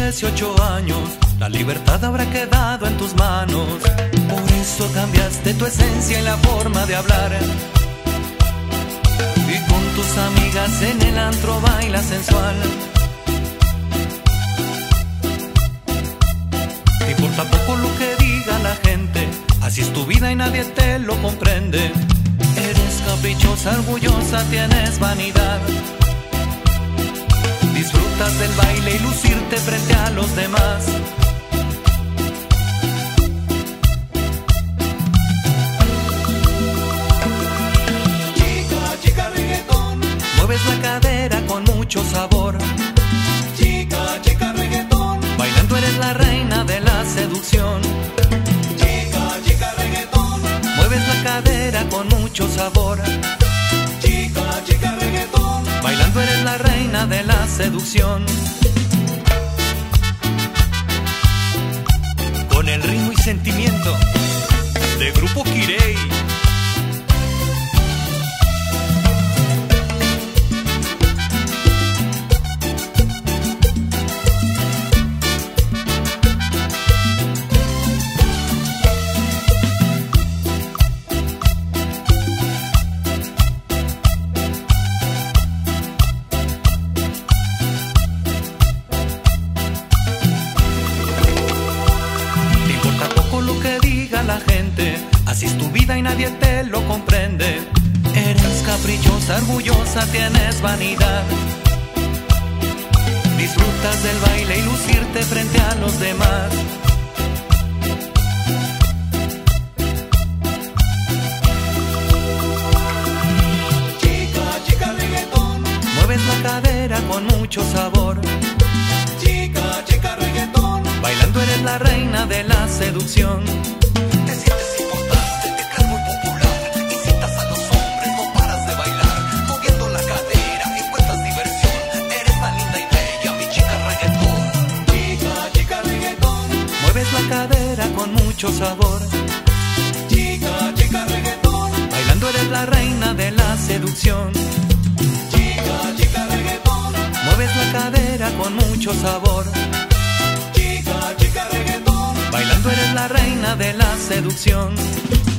18 años, la libertad habrá quedado en tus manos. Por eso cambiaste tu esencia y la forma de hablar. Y con tus amigas en el antro bailas sensual. Te importa poco lo que diga la gente, así es tu vida y nadie te lo comprende. Eres caprichosa, orgullosa, tienes vanidad. Disfrutas del baile y lucirte frente a los demás. Chica, chica reggaetón, Mueves la cadera con mucho sabor. chica, chica reggaetón, Bailando eres la reina de la seducción. chica, chica reggaetón, Mueves la cadera con mucho sabor. chica, chica reggaetón, Bailando eres la reina de la seducción. Con el ritmo y sentimiento de Grupo Quirey. La gente, así es tu vida y nadie te lo comprende. Eres caprichosa, orgullosa, tienes vanidad. Disfrutas del baile y lucirte frente a los demás. chica, chica reggaetón, Mueves la cadera con mucho sabor. chica, chica reggaetón, Bailando eres la reina de la seducción. Te sientes importante, te crees muy popular. Incitas a los hombres, no paras de bailar. Moviendo la cadera, encuentras diversión. Eres tan linda y bella, mi chica reggaetón. chica, chica reggaetón, Mueves la cadera con mucho sabor. chica, chica reggaetón, Bailando eres la reina de la seducción. chica, chica reggaetón, Mueves la cadera con mucho sabor. chica, chica reggaetón. Bailando eres la reina de la seducción.